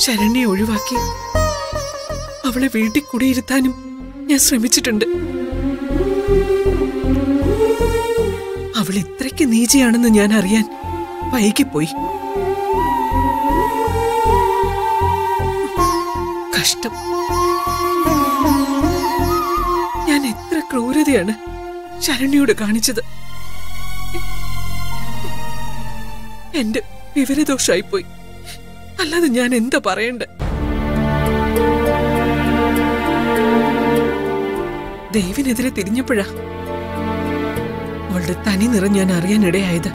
ശരണ്യെ ഒഴിവാക്കി അവളെ വീട്ടിൽ കുടിയിരുത്താനും ഞാൻ ശ്രമിച്ചിട്ടുണ്ട്. അവൾ ഇത്രയ്ക്ക് നീചയാണെന്ന് ഞാൻ അറിയാൻ വൈകിപ്പോയി. കഷ്ടം. ഞാൻ എത്ര ക്രൂരതയാണ് ശരണ്യോട് കാണിച്ചത്. എന്റെ വിവരദോഷായിപ്പോയി. അല്ലാതെ ഞാൻ എന്താ പറയണ്ടേ? ദേവിനെതിരെ തിരിഞ്ഞപ്പോഴാ അവളുടെ തനി നിറം ഞാൻ അറിയാനിടയായത്.